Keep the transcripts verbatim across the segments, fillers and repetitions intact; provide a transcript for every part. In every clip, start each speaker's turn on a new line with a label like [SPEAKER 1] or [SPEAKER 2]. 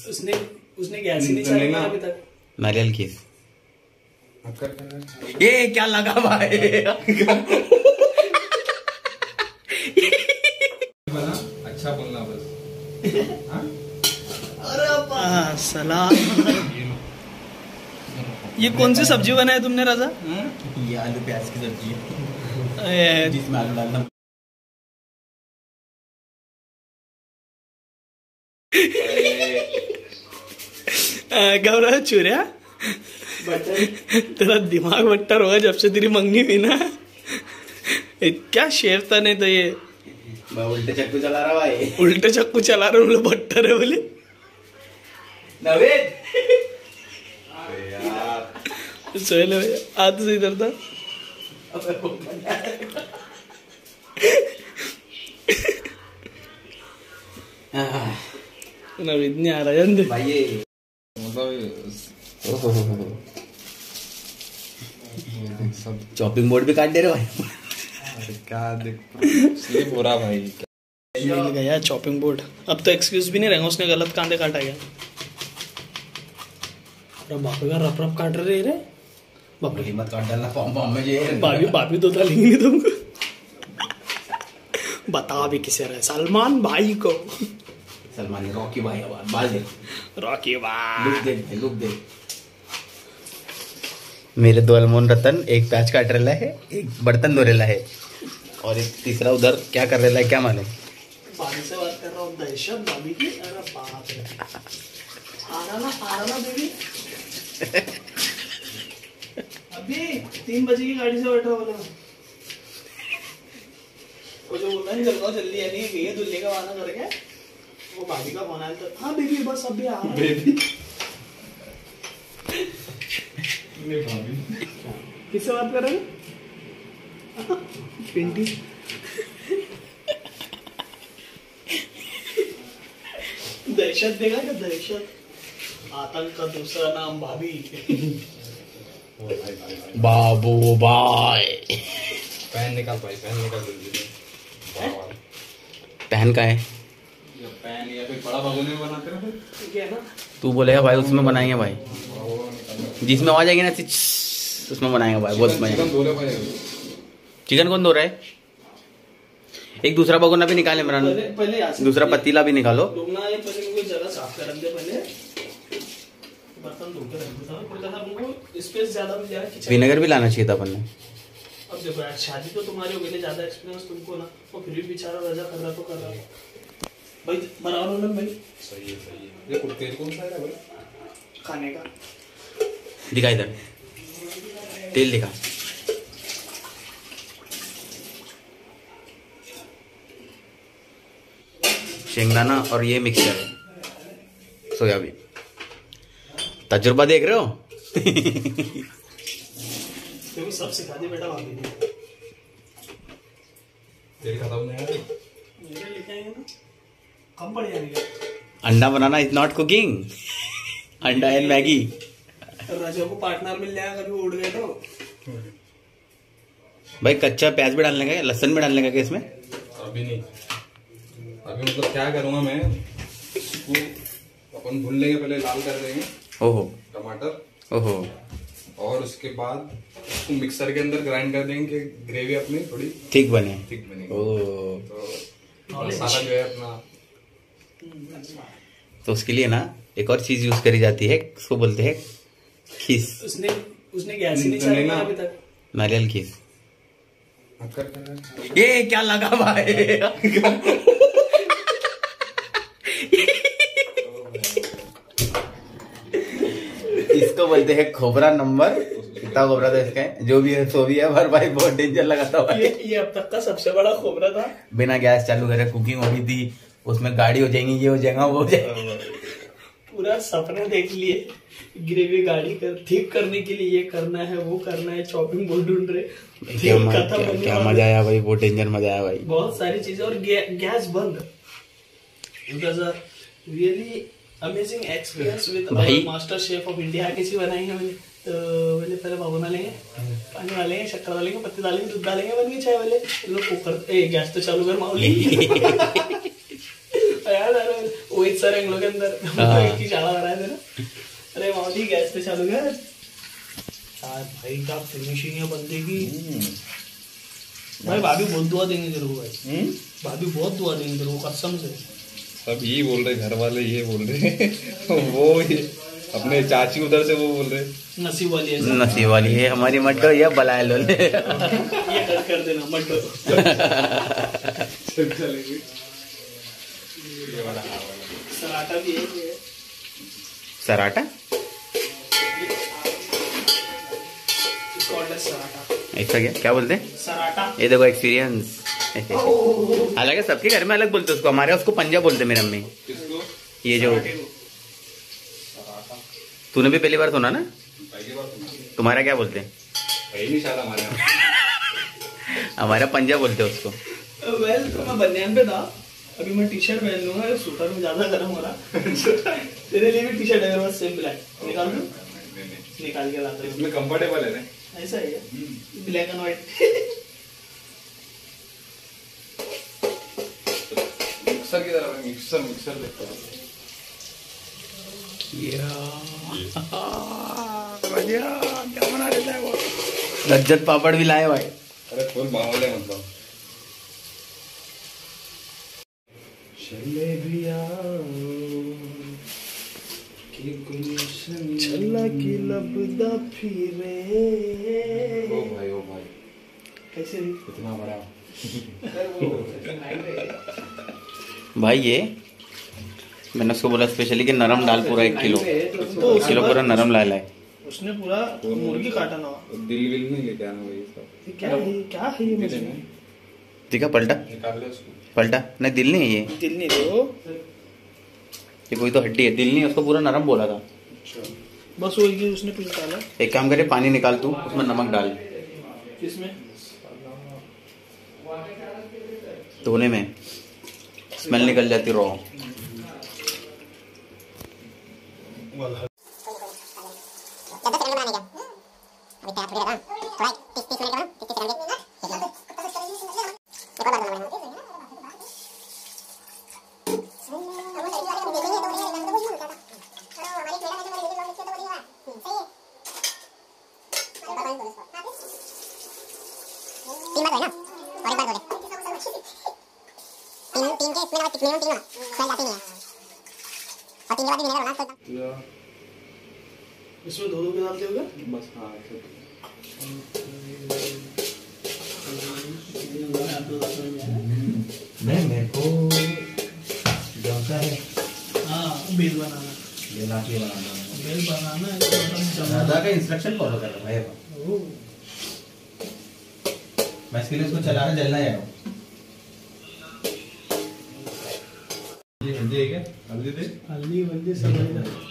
[SPEAKER 1] उसने उसने गैस ही नहीं चलाया अभी तक।
[SPEAKER 2] नारियल खीस। ये क्या लगा भाई?
[SPEAKER 3] अच्छा बोलना बस।
[SPEAKER 1] अरे सलाम। ये कौन सी सब्जी बनाई तुमने राजा?
[SPEAKER 2] ये आलू प्याज की सब्जी है जिसमें आलू डालना।
[SPEAKER 1] घबरा चूरिया, तेरा दिमाग बट्टर होगा जब से तेरी मंगनी हुई ना। क्या शेर था नहीं तो ये
[SPEAKER 2] मैं उल्टे चक्कू चला रहा भाई।
[SPEAKER 1] उल्टे चक्कू चला रहा हूँ, बट्टर है बोले।
[SPEAKER 2] नवीन
[SPEAKER 1] सोहेल आज तो इधर था। नवीन नहीं आ रहा है
[SPEAKER 2] भाई ये सब चॉपिंग बोर्ड भी काट दे रहे भाई।
[SPEAKER 3] क्या देख स्लिप हो रहा भाई।
[SPEAKER 1] मिल गया चॉपिंग बोर्ड। अब तो एक्सक्यूज भी नहीं रहेगा, उसने गलत कांदे काटा गया। बापू का रफ रफ काट रहे रे।
[SPEAKER 2] बापू मत काट डालना पॉम पॉम में ये।
[SPEAKER 1] बाबी बाबी तो डालेंगे नहीं तुमको। बता अभी किसे रहे? सलमान भाई को।
[SPEAKER 2] सलमान रॉकी भाई बाल दे।
[SPEAKER 1] रॉकी भाई
[SPEAKER 2] लुक दे लुक दे। मेरे दो अनमोल रतन एक प्याज काट रहा है, एक बर्तन धो रहा है और एक तीसरा उधर क्या कर रहा है क्या मालूम।
[SPEAKER 1] भाभी से बात कर रहा हूँ। दहशत भाभी की। अरे बाप रे। आना ना आना ना बेबी। अभी तीन बजे की गाड़ी से बैठा बोला। वो जो बोला नहीं चल जल्दी है नहीं गई दुल्ले का वादा करके। वो भाभी का फोन आया था। हाँ बेबी बस अभी आ रहा है। बेबी किससे बात कर रहे हैं? पिंटी। दहशत देगा क्या? दहशत आतंक का दूसरा नाम भाभी।
[SPEAKER 2] बाबू भाई
[SPEAKER 3] पैन निकाल भाई, पैन निकाल जल्दी।
[SPEAKER 2] पैन का है
[SPEAKER 3] पैन या फिर बड़ा भगोने में बनाते ना
[SPEAKER 1] ठीक है ना।
[SPEAKER 2] तू बोलेगा भाई उसमें बनाएंगे भाई, जिसमें आवाज आएगी ना उसमें बनाएंगे भाई। बहुत मजा। चिकन कौन धो रहा है? एक दूसरा भगोना भी निकाले मेरा।
[SPEAKER 1] पहले, पहले
[SPEAKER 2] दूसरा पतीला भी निकालो।
[SPEAKER 1] पहले कोई जगह साफ कर दे। पहले बर्तन धो के रख दे। स्पेस ज्यादा मिल जाएगा किचन।
[SPEAKER 2] विनेगर भी लाना चाहिए था अपन ने।
[SPEAKER 1] अब देखो यार शादी तो तुम्हारी हो गई, ज्यादा एक्सपीरियंस तुमको ना। वो फिर भी बेचारा रजा कर रहा तो कर रहा भाई। बनाओ ना भाई।
[SPEAKER 3] सही है सही है। ये कुर्ते कौन सा है भाई?
[SPEAKER 1] खाने का
[SPEAKER 2] दिखा इधर तेल दिखा। शेंगदाना और ये मिक्सचर सोयाबीन। तजुर्बा देख रहे हो?
[SPEAKER 1] देखो सब सिखा दी बेटा भाभी ने।
[SPEAKER 3] तेरी खत्म नहीं है
[SPEAKER 1] मेरे लिखे हैं ना कम पड़ जाएंगे।
[SPEAKER 2] अंडा बनाना इज नॉट कुकिंग। अंडा एंड मैगी।
[SPEAKER 1] राजा को पार्टनर मिल जाएगा कभी उड़ गए तो।
[SPEAKER 2] भाई कच्चा प्याज भी डालने का, लहसुन भी डालने का इसमें?
[SPEAKER 3] अभी नहीं। अभी मतलब क्या करूंगा मैं, इसको अपन भून लेंगे, पहले लाल कर देंगे।
[SPEAKER 2] ओहो
[SPEAKER 3] टमाटर।
[SPEAKER 2] ओहो।
[SPEAKER 3] और उसके बाद उसको मिक्सर के अंदर ग्राइंड कर देंगे कि ग्रेवी अपनी थोड़ी
[SPEAKER 2] ठीक बने।
[SPEAKER 3] ठीक बनेगी।
[SPEAKER 2] ओह
[SPEAKER 3] तो मसाला जो है अपना,
[SPEAKER 2] तो उसके लिए ना एक और चीज यूज करी जाती है, उसको बोलते हैं खीस।
[SPEAKER 1] उसने उसने गैस ही नहीं चलाया अभी तक।
[SPEAKER 2] नारियल खीस।
[SPEAKER 3] कर
[SPEAKER 2] ये क्या लगा भाई? इसको बोलते हैं खोबरा नंबर। कितना खोबरा था इसका? जो भी है सो भी है, पर भाई बहुत डेंजर लगा था भाई।
[SPEAKER 1] ये, ये अब तक का सबसे बड़ा खोबरा था।
[SPEAKER 2] बिना गैस चालू करे कुकिंग हो रही थी, उसमें गाड़ी हो जाएंगी, ये हो जाएगा, वो हो जाएगा।
[SPEAKER 1] पूरा सपने देख लिए। ग्रेवी गाड़ी कर ठीक करने के लिए ये करना है वो करना है, चॉपिंग बोर्ड ढूंढ रहे।
[SPEAKER 2] क्या, क्या, क्या मजा आया भाई, बहुत डेंजर मजा आया भाई।
[SPEAKER 1] बहुत सारी चीजें और गैस बंद। Really amazing experience with master chef of India. कैसी बनाएंगे मैंने तो पहले पहले भगोना लेंगे, पानी डालेंगे, शक्कर डालेंगे, पत्ती डालेंगे, दूध डालेंगे, बन गई चाय वाले लोग कुकर। ए गैस तो चालू कर माउली। यार वो रोहित सर एंगलों के अंदर एक ही चाला बनाया था ना। अरे मामली गैस पे चालू कर यार भाई, क्या फिनिशिंग है बंदे की भाई। भाभी बहुत दुआ देंगे तेरे को भाई, भाभी बहुत दुआ देंगे तेरे को कसम से।
[SPEAKER 3] सब यही बोल रहे, घर वाले ये बोल रहे वो ये अपने चाची उधर से वो बोल रहे
[SPEAKER 1] नसीब वाली है,
[SPEAKER 2] नसीब वाली है हमारी मटो या बलाए लोले।
[SPEAKER 1] ये कट कर देना मटो।
[SPEAKER 3] चलेगी
[SPEAKER 1] सराटा भी है,
[SPEAKER 2] सराटा
[SPEAKER 1] सराटा
[SPEAKER 2] ऐसा क्या क्या बोलते हैं?
[SPEAKER 1] सराटा।
[SPEAKER 2] ये देखो एक्सपीरियंस। अलग है, सबके घर में अलग बोलते हैं उसको। हमारे उसको पंजा बोलते हैं मेरी मम्मी।
[SPEAKER 3] किसको?
[SPEAKER 2] ये जो तूने भी पहली बार सुना ना?
[SPEAKER 3] पहली बार सुना।
[SPEAKER 2] तुम्हारा क्या बोलते हैं?
[SPEAKER 3] पहली शायद हमारे यहाँ
[SPEAKER 2] हमारा पंजा बोलते हैं उसको।
[SPEAKER 1] वेल तो मैं बनियान पे था, अभी मैं टी शर्ट पहन लूंगा, सूटर में ज्यादा गर्म हो रहा। तेरे लिए भी टी शर्ट है बस सेम ब्लैक, निकाल दो निकाल के लाता हूँ।
[SPEAKER 3] इसमें कंफर्टेबल है ना?
[SPEAKER 1] ऐसा है ब्लैक एंड व्हाइट।
[SPEAKER 3] मिक्सर की तरह मिक्सर मिक्सर देखता हूँ।
[SPEAKER 2] क्या बना देता है वो? लज्जत पापड़ भी लाए भाई।
[SPEAKER 3] अरे फुल माहौल है मतलब। चले भी
[SPEAKER 1] छल्ला की लबदा फिरे।
[SPEAKER 3] ओ भाई ओ भाई
[SPEAKER 1] कैसे
[SPEAKER 3] इतना बड़ा
[SPEAKER 2] भाई ये मैंने उसको बोला स्पेशली कि नरम दाल पूरा एक किलो
[SPEAKER 1] तो
[SPEAKER 2] एक किलो पूरा नरम लाए लाए।
[SPEAKER 1] उसने पूरा मुर्गी काटा ना।
[SPEAKER 3] दिल विल नहीं लेके आना भाई सब।
[SPEAKER 1] ये क्या है, क्या है ये मुझे
[SPEAKER 2] देखा पलटा
[SPEAKER 3] निकाल ले उसको।
[SPEAKER 2] पलटा नहीं, दिल नहीं है ये,
[SPEAKER 1] दिल नहीं दो,
[SPEAKER 2] ये कोई तो हड्डी है, दिल नहीं है। उसको पूरा नरम बोला था।
[SPEAKER 1] बस वो ये उसने कुछ निकाला।
[SPEAKER 2] एक काम करे, पानी निकाल तू, उसमें नमक डाल
[SPEAKER 1] किसमें?
[SPEAKER 2] धोने में, स्मेल निकल जाती रॉ।
[SPEAKER 1] इसमें दो दो के डालते होगे
[SPEAKER 3] बस हाँ
[SPEAKER 2] नहीं मेरे को जमता है।
[SPEAKER 1] हाँ बेल बनाना,
[SPEAKER 2] ये लाठी बनाना,
[SPEAKER 1] बेल बनाना है।
[SPEAKER 2] दादा का इंस्ट्रक्शन फॉलो कर रहा भाई। मैं इसके लिए उसको चला रहा, जलना है।
[SPEAKER 3] हल्दी है क्या? हल्दी दे।
[SPEAKER 1] हल्दी वल्दी सब है।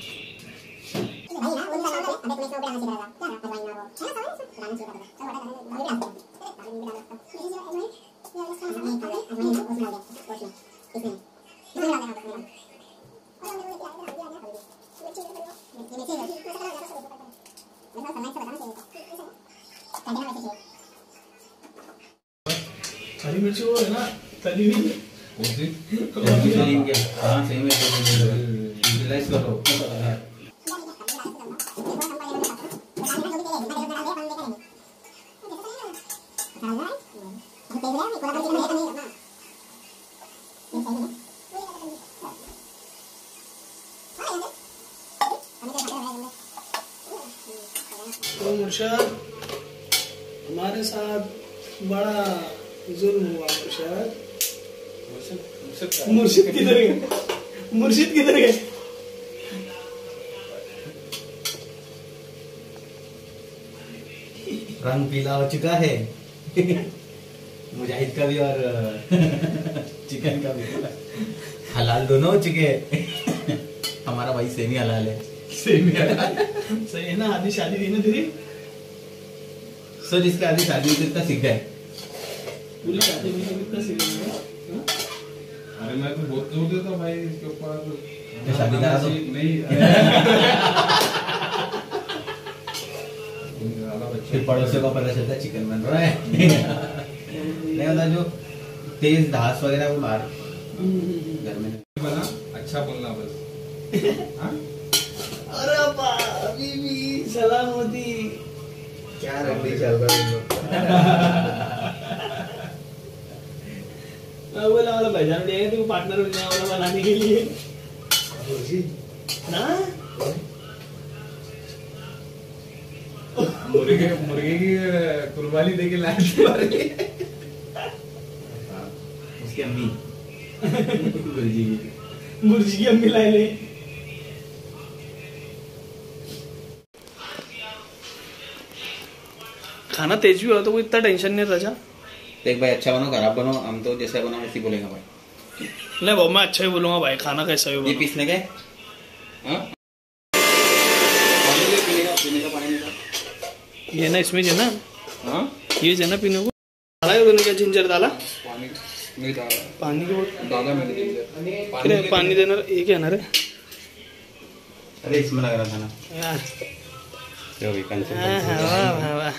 [SPEAKER 1] हरी मिर्ची वो है ना तली हुई।
[SPEAKER 3] कौन सी?
[SPEAKER 2] हाँ सही में यूटिलाइज करो।
[SPEAKER 1] तो मुर्शद हमारे साथ बड़ा जुल्म हुआ। मुर्शद मुर्शिद किधर गए? मुर्शिद किधर गए?
[SPEAKER 2] रंग पीला हो चुका है मुजाहिद का भी और चिकन का भी हलाल दोनों हो चुके हैं। हमारा भाई सेमी हलाल है।
[SPEAKER 1] सेमी हलाल सही है ना। आधी शादी थी ना तेरी,
[SPEAKER 2] सो जिसका आधी शादी हुई कितना सीखा है।
[SPEAKER 1] पूरी शादी में कितना सीखेंगे?
[SPEAKER 3] अरे मैं तो बहुत जोर देता भाई इसके ऊपर।
[SPEAKER 2] शादी करा दो।
[SPEAKER 3] नहीं
[SPEAKER 2] फिर पड़ोसियों का पता चलता चिकन बन रहा है। नहीं होता जो तेज धास वगैरह वो बाहर घर में
[SPEAKER 3] बना अच्छा बोलना
[SPEAKER 1] अरे भाभी भी सलाम होती
[SPEAKER 4] क्या रखी चल रहा है
[SPEAKER 1] मैं बोला वाला भाईजान देगा तुमको पार्टनर मिलने वाला बनाने के लिए ना
[SPEAKER 3] मुर्गे मुर्गे की कुर्बानी देके लाए
[SPEAKER 2] उसकी अम्मी गुरुजी की
[SPEAKER 1] मुर्गी की अम्मी लाए ले। खाना तेज भी हो तो कोई इतना टेंशन नहीं रचा।
[SPEAKER 2] देख भाई अच्छा बनो खराब बनो हम तो जैसा बना वैसे बोलेंगे भाई।
[SPEAKER 1] नहीं वो मैं अच्छा ही बोलूंगा भाई, खाना कैसा भी
[SPEAKER 2] ये
[SPEAKER 1] बोलो।
[SPEAKER 2] पीसने के हाँ पानी ले पीने का पीने का पानी नहीं
[SPEAKER 1] ये ना इसमें जो ना
[SPEAKER 3] हाँ
[SPEAKER 1] ये जो ना पीने को डाला है तूने क्या जिंजर डाला
[SPEAKER 3] पानी नहीं डाला
[SPEAKER 1] पानी को
[SPEAKER 3] डाला मैंने जिंजर
[SPEAKER 1] अरे पानी देना ये क्या ना रे
[SPEAKER 2] अरे इसमें लग रहा था ना
[SPEAKER 1] यार
[SPEAKER 2] जो भी
[SPEAKER 1] हाँ, हाँ, वाह वाह वाह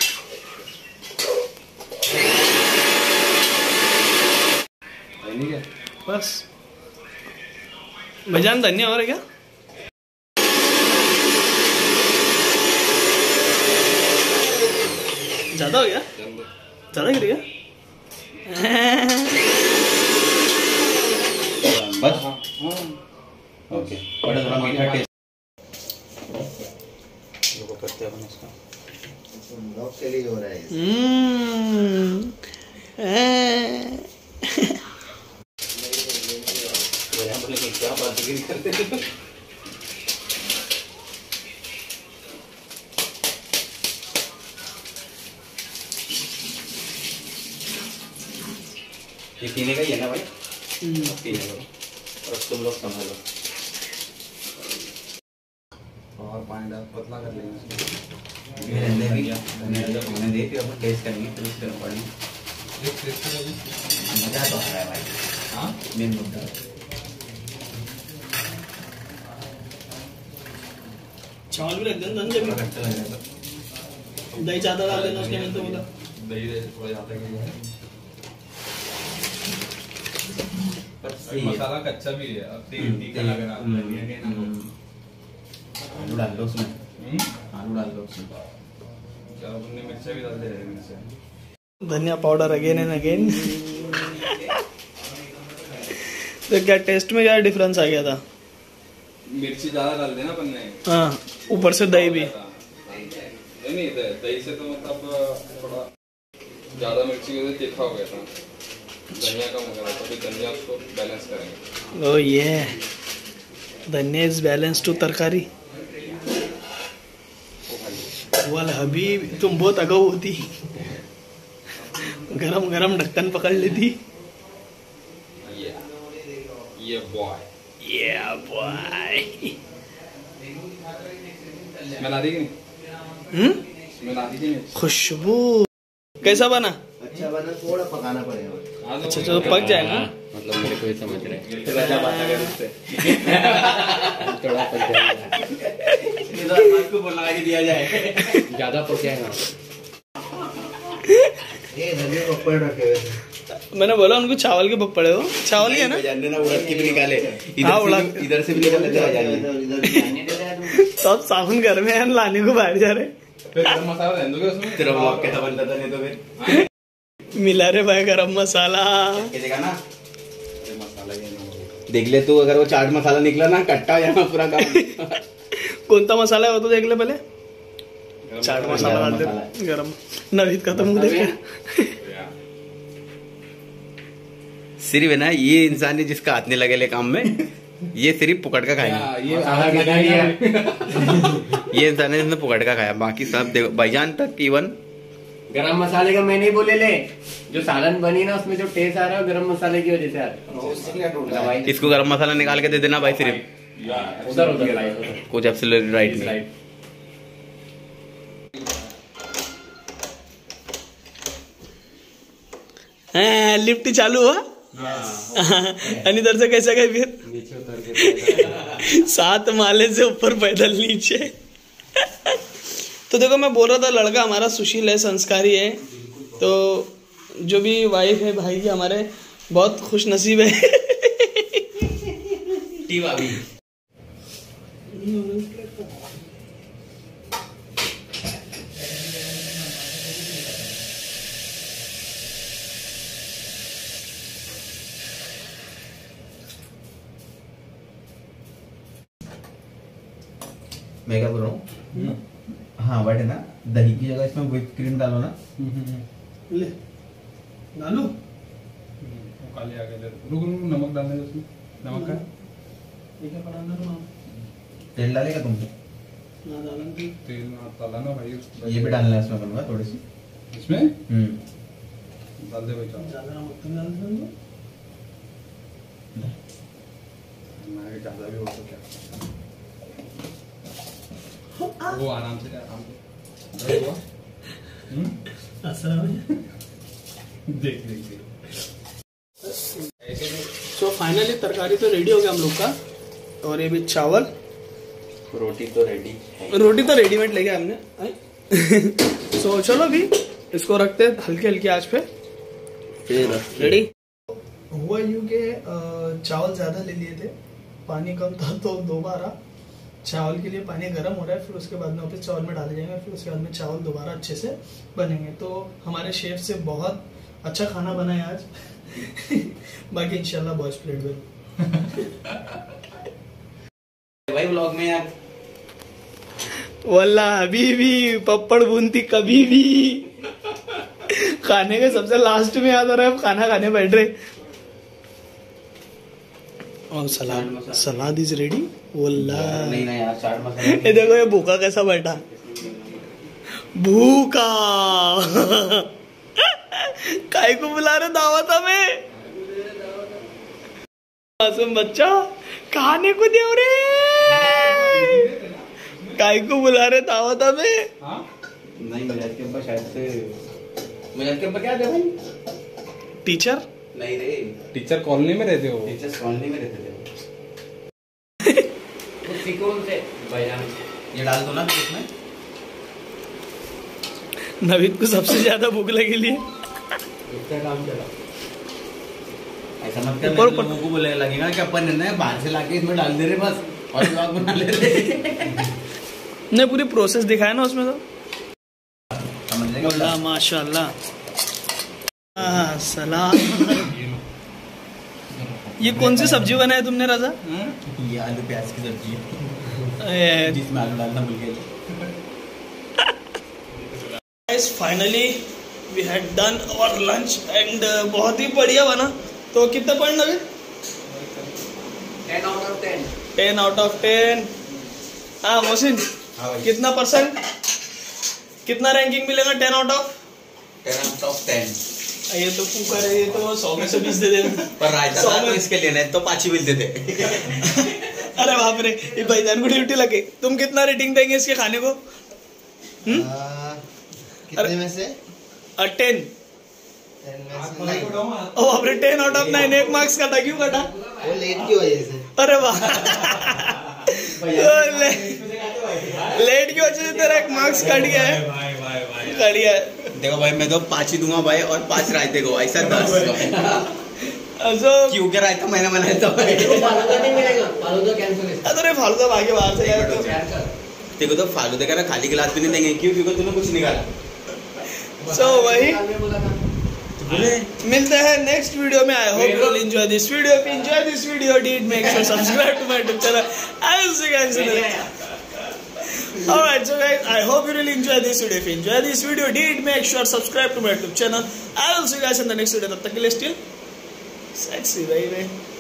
[SPEAKER 3] नहीं क्या
[SPEAKER 1] बस भैजान धनिया और है क्या? ज्यादा हो गया? ज्यादा गिर गया?
[SPEAKER 2] बस ओके बड़ा थोड़ा मीठा टेस्ट लोगों करते हैं अपन इसका
[SPEAKER 4] लोग के लिए हो रहा है
[SPEAKER 1] हम्म
[SPEAKER 2] क्या बात करते हैं ये पीने का ही है ना भाई पीने का और तुम लोग संभालो
[SPEAKER 3] और पानी डाल पतला कर लेंगे
[SPEAKER 2] मैंने भी मैंने दे दिया अपन टेस्ट करेंगे फिर उसके अकॉर्डिंग मजा तो आ रहा है भाई। हाँ मेन मुद्दा
[SPEAKER 1] चावल भी रख देना धन जब
[SPEAKER 2] अच्छा लगेगा
[SPEAKER 1] दही ज्यादा डाल देना उसके में तो बोला
[SPEAKER 3] दही थोड़ा ज्यादा की है
[SPEAKER 2] पर सही है
[SPEAKER 3] मसाला कच्चा भी है अब तेल तीखा लग रहा है
[SPEAKER 2] आलू डाल दो उसमें
[SPEAKER 3] हम्म
[SPEAKER 2] आलू डाल दो उसमें
[SPEAKER 3] क्या अपने मिर्चा भी डाल दे रहे हैं मिर्चा
[SPEAKER 1] धनिया पाउडर अगेन एंड अगेन तो क्या टेस्ट में क्या डिफरेंस आ गया था?
[SPEAKER 3] मिर्ची ज्यादा डाल देना अपन ने
[SPEAKER 1] हाँ ऊपर से दही भी
[SPEAKER 3] नहीं नहीं दही दही से तो मतलब थोड़ा ज्यादा मिर्ची की वजह से तीखा हो गया था धनिया कम हो गया था तो फिर धनिया उसको बैलेंस करेंगे
[SPEAKER 1] ओ ये धनिया इज बैलेंस टू तरकारी वाल हबीब तुम बहुत अगाऊ होती गरम गरम ढक्कन पकड़ लेती
[SPEAKER 3] ये ये बॉय
[SPEAKER 1] Yeah, boy.
[SPEAKER 3] स्मेल आ रही कि नहीं
[SPEAKER 1] हम्म?
[SPEAKER 3] स्मेल आ रही कि नहीं
[SPEAKER 1] खुशबू कैसा बना?
[SPEAKER 4] अच्छा बना थोड़ा पकाना पड़ेगा
[SPEAKER 1] अच्छा तो पक जाएगा
[SPEAKER 2] मतलब मेरे को ये समझ रहे हैं राजा बात कर उससे थोड़ा पक जाएगा इधर मत को बोलना कि दिया जाए ज्यादा पक जाएगा
[SPEAKER 4] ये धनिया पकड़ रखे हुए थे
[SPEAKER 1] मैंने बोला उनको चावल के पकड़े हो चावल ही है ना
[SPEAKER 2] जानने ना उड़द की भी निकाले
[SPEAKER 1] हाँ,
[SPEAKER 2] इधर
[SPEAKER 1] उड़द।
[SPEAKER 2] से इधर से भी निकाल लेते हैं जानने
[SPEAKER 1] तो अब साबुन घर में है लाने को बाहर जा रहे
[SPEAKER 3] फिर गरम मसाला रहने दोगे उसमें
[SPEAKER 2] तेरा ब्लॉग कैसा बनता था नहीं तो फिर
[SPEAKER 1] मिला रे भाई गरम मसाला
[SPEAKER 2] ये देखा ना
[SPEAKER 3] अरे मसाला ये नहीं
[SPEAKER 2] देख ले तू अगर वो चाट मसाला निकला ना कट्टा हो जाएगा पूरा काम
[SPEAKER 1] कोणता मसाला है वो तो देख ले पहले चाट मसाला डाल दे
[SPEAKER 2] मसाला
[SPEAKER 1] गरम नवीद का तो मुंह देख
[SPEAKER 2] सिर्फ है ना ये इंसान है जिसका हाथ नहीं लगेले काम में ये सिर्फ पुकड़ का खाएगा
[SPEAKER 3] ये आधा लगा दिया
[SPEAKER 2] ये इंसान है जिसने पुकड़ का खाया बाकी सब देखो भाईजान तक इवन
[SPEAKER 5] गरम मसाले का मैं नहीं बोले ले जो सालन बनी ना उसमें जो टेस्ट आ रहा है गरम मसाले की वजह से आ रहा है
[SPEAKER 2] इसको गरम मसाला निकाल के दे देना भाई सिर्फ
[SPEAKER 5] उधर उधर लाइट
[SPEAKER 2] कुछ एब्सोल्युटली राइट नहीं
[SPEAKER 1] हाँ, लिफ्ट चालू हुआ आणि इधर से कैसे गए फिर सात माले से ऊपर पैदल नीचे तो देखो मैं बोल रहा था लड़का हमारा सुशील है संस्कारी है तो जो भी वाइफ है भाई की हमारे बहुत खुश नसीब है
[SPEAKER 2] टी भाभी मैं क्या बोल रहा हूँ, हाँ बट है ना, दही की जगह इसमें व्हिप क्रीम डालो ना।
[SPEAKER 1] ले डालू
[SPEAKER 3] काली आ गए। रुक रुक नमक डालने दो उसमें। नमक का
[SPEAKER 1] ये क्या पड़ा अंदर मां
[SPEAKER 2] तेल डालेगा तुम?
[SPEAKER 1] ना डालन की
[SPEAKER 3] तेल में डाला ना भाई उसको।
[SPEAKER 2] ये भी डालना है इसमें बनवा थोड़ी सी
[SPEAKER 3] इसमें
[SPEAKER 2] हम्म
[SPEAKER 3] डाल दे भाई। चावल
[SPEAKER 1] ज्यादा नमक तो डाल दो
[SPEAKER 3] मैं ज्यादा भी हो तो क्या, वो आराम से आराम से रख हुआ। हम्म
[SPEAKER 1] असर
[SPEAKER 3] देख देख देख
[SPEAKER 1] सो फाइनली तरकारी तो रेडी हो गया हम लोग का, और ये भी चावल,
[SPEAKER 2] रोटी तो रेडी है।
[SPEAKER 1] रोटी तो रेडीमेड ले गया हमने। सो so, चलो अभी इसको रखते हैं हल्की हल्की आंच पे, फिर रेडी। हुआ यूं के चावल ज्यादा ले लिए थे, पानी कम था तो दोबारा चावल के लिए पानी गर्म हो रहा है, फिर उसके बाद में वापस चावल में डाले जाएंगे, फिर उसके बाद में चावल दोबारा अच्छे से बनेंगे। तो हमारे शेफ से बहुत अच्छा खाना बना है आज। बाकी इंशाल्लाह बॉयज प्लेट में
[SPEAKER 2] भाई व्लॉग में यार
[SPEAKER 1] वल्ला अभी भी पप्पड़ बूंदी कभी भी खाने के सबसे लास्ट में याद आ रहा है, खाना खाने बैठ रहे और सलाद सलाद इज रेडी। वल्ला
[SPEAKER 2] नहीं ना यार, चाट मसाला
[SPEAKER 1] ये देखो ये भूखा कैसा बैठा, भूखा। काय को बुला रहे दावत में, मासूम बच्चा खाने को दे रे, काय को बुला रहे दावत में।
[SPEAKER 2] नहीं मिजाज के ऊपर शायद से, मिजाज के ऊपर क्या दे भाई?
[SPEAKER 1] टीचर
[SPEAKER 2] नहीं रे,
[SPEAKER 3] टीचर कॉलोनी में रहते हो?
[SPEAKER 2] टीचर्स कॉलोनी में रहते थे। ये डाल दो ना इसमें।
[SPEAKER 1] नवीद को सबसे ज्यादा भूख लगी ली।
[SPEAKER 5] काम चला
[SPEAKER 2] ऐसा मत कर,
[SPEAKER 1] ऊपर-
[SPEAKER 2] लोगों को बोले लगेगा कि अपन है बाहर से लाके इसमें डाल दे रहे बस और ब्लॉग बना ले रहे।
[SPEAKER 1] ने पूरी प्रोसेस दिखाया ना उसमें तो।
[SPEAKER 2] समझ लेंगे
[SPEAKER 1] अल्लाह माशाल्लाह। हाँ, सलाम। ये कौन सी सब्जी बनाई तुमने रजा?
[SPEAKER 2] ये आलू प्याज की सब्जी है
[SPEAKER 1] ए,
[SPEAKER 2] जिसमें आलू डालना भूल गए।
[SPEAKER 1] Guys, finally we had done our lunch and uh, बहुत ही बढ़िया बना। तो कितना पॉइंट लगे?
[SPEAKER 5] Ten out of ten.
[SPEAKER 1] Ten out of ten. हाँ मोहसिन,
[SPEAKER 2] हाँ भाई।
[SPEAKER 1] कितना परसेंट, कितना रैंकिंग मिलेगा ten out of?
[SPEAKER 2] Ten out of ten.
[SPEAKER 1] ये तो कुकर है, ये तो सौ में से बीस दे देना।
[SPEAKER 2] पर रायता
[SPEAKER 1] सौ
[SPEAKER 2] था तो
[SPEAKER 1] में-
[SPEAKER 2] इसके लिए नहीं तो पाँच ही मिलते थे।
[SPEAKER 1] अरे बाप रे, ये भाईजान को ड्यूटी लगे। तुम कितना रेटिंग देंगे इसके खाने को? हम्म?
[SPEAKER 4] आ, कितने में से?
[SPEAKER 1] टेन।
[SPEAKER 4] टेन में से नाइन।
[SPEAKER 1] ओ बाप रे, टेन आउट ऑफ नाइन। एक मार्क्स कटा, क्यों कटा?
[SPEAKER 4] वो लेट की वजह से।
[SPEAKER 1] अरे वाह। ले, लेट की वजह से तेरा एक मार्क्स कट गया है, कट गया है।
[SPEAKER 2] देखो भाई मैं तो पाँच ही दूंगा भाई, और पाँच रायते को ऐसा दस।
[SPEAKER 1] also
[SPEAKER 2] क्यों के रायता मैंने बनाया था भाई।
[SPEAKER 5] फालूदा नहीं मिलेगा, फालूदा कैंसिल है।
[SPEAKER 1] अरे फालतू भागे बाहर से यार तो।
[SPEAKER 5] प्यार कर।
[SPEAKER 2] देखो तो फालूदे का ना खाली गिलास भी नहीं देंगे, क्यों? क्योंकि तूने कुछ निकाला।
[SPEAKER 1] सो वही
[SPEAKER 5] बोला था।
[SPEAKER 1] मिलते हैं नेक्स्ट वीडियो में। I hope you will enjoy this video. If you enjoy this video, did make sure subscribe to my YouTube channel. I will see you guys in the Alright, so guys, I hope you really enjoy this video. If you enjoy this video, did make sure subscribe to my YouTube channel. I will see you guys in the next video. तब तक के लिए still sexy baby.